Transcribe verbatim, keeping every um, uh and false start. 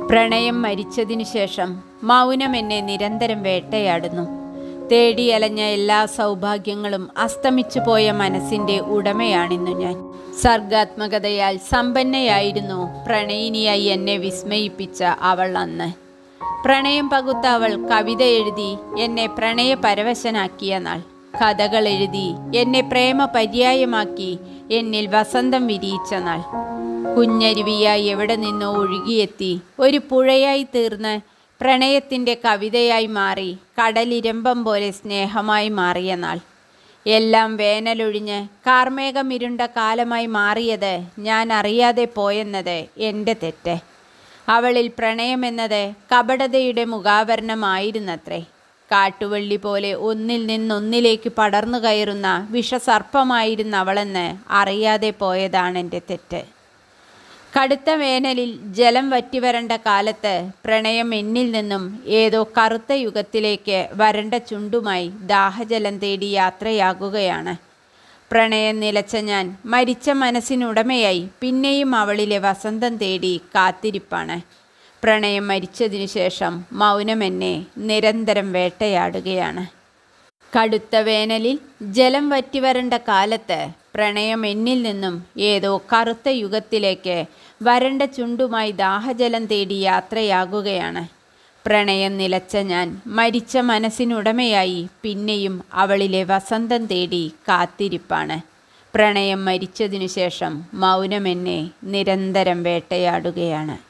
പ്രണയം മരിച്ചതിനു ശേഷം മൗനം എന്നെ നിരന്തരം വേട്ടയാടുന്നു. തേടിയലഞ്ഞ എല്ലാ സൗഭാഗ്യങ്ങളും അസ്തമിച്ചു പോയ മനസ്സിൻ്റെ ഉടമയാണിന്നു ഞാൻ. സർഗാത്മകതയാൽ സമ്പന്നയായിരുന്നു പ്രണയിനിയായി എന്നെ വിസ്മയിപ്പിച്ച അവൾ അന്ന്. പ്രണയം പകുത്ത അവൾ കവിത എഴുതി എന്നെ പ്രണയപരവശനാക്കിയ നാൾ. കഥകൾ എഴുതി എന്നെ പ്രേമ പര്യായമാക്കി എന്നിൽ വസന്തം വിരിയിച്ച നാൾ. കുഞ്ഞരുവിയായി എവിടെ നിന്നോ ഒഴുകിയെത്തി ഒരു പുഴയായി തീർന്ന് പ്രണയത്തിൻ്റെ കവിതയായി മാറി കടലിരമ്പം പോലെ സ്നേഹമായി മാറിയ നാൾ. എല്ലാം വേനലൊഴിഞ്ഞ് കാർമേഘമിരുണ്ട കാലമായി മാറിയത് ഞാൻ അറിയാതെ പോയെന്നത് എൻ്റെ തെറ്റ്. അവളിൽ പ്രണയമെന്നത് കപടതയുടെ മുഖാവരണമായിരുന്നത്രേ. കാട്ടുവള്ളി പോലെ ഒന്നിൽ നിന്നൊന്നിലേക്ക് പടർന്നു കയറുന്ന വിഷസർപ്പമായിരുന്ന അവളെന്ന് അറിയാതെ പോയതാണ് എൻ്റെ തെറ്റ്. കടുത്ത വേനലിൽ ജലം വറ്റിവരണ്ട കാലത്ത് പ്രണയം എന്നിൽ നിന്നും ഏതോ കറുത്ത യുഗത്തിലേക്ക് വരണ്ട ചുണ്ടുമായി ദാഹജലം തേടി യാത്രയാകുകയാണ്. പ്രണയം നിലച്ച ഞാൻ മരിച്ച മനസ്സിനുടമയായി പിന്നെയും അവളിലെ വസന്തം തേടി കാത്തിരിപ്പാണ്. പ്രണയം മരിച്ചതിനു ശേഷം മൗനം എന്നെ നിരന്തരം വേട്ടയാടുകയാണ്. കടുത്ത വേനലിൽ ജലം വറ്റിവരണ്ട കാലത്ത് പ്രണയം എന്നിൽ നിന്നും ഏതോ കറുത്ത യുഗത്തിലേക്ക് വരണ്ട ചുണ്ടുമായി ദാഹജലം തേടി യാത്രയാകുകയാണ്. പ്രണയം നിലച്ച ഞാൻ മരിച്ച മനസ്സിനുടമയായി പിന്നെയും അവളിലെ വസന്തം തേടി കാത്തിരിപ്പാണ്. പ്രണയം മരിച്ചതിനു ശേഷം മൗനം എന്നെ നിരന്തരം വേട്ടയാടുകയാണ്.